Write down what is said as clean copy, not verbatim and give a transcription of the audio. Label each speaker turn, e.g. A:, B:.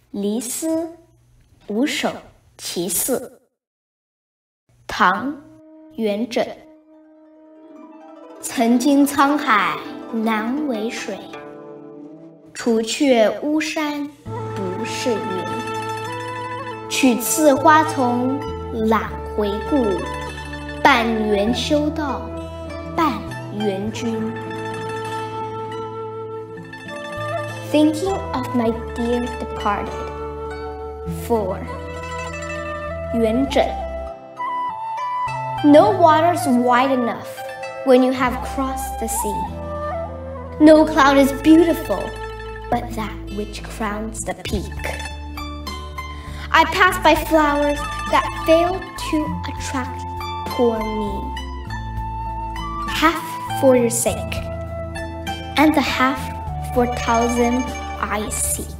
A: 离思五首其四。唐·元稹。曾经沧海难为水，除却巫山不是云。取次花丛懒回顾，半缘修道半缘君。Thinking of my dear departed. 4. 元稹。No water's wide enough when you have crossed the sea. No cloud is beautiful but that which crowns the peak. I pass by flowers that fail to attract poor me. Half for your sake, and the half for Taoism I seek.